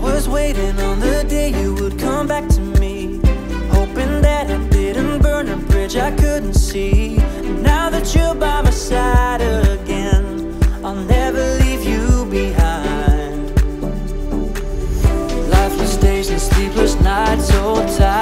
was waiting on the day you would come back to me, hoping that I didn't burn a bridge I couldn't see. Now that you're by my side again, I'll never leave you behind. Lifeless days and sleepless nights, so tired.